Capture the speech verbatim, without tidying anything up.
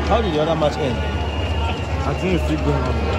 How did the other match end? I think it's still going on.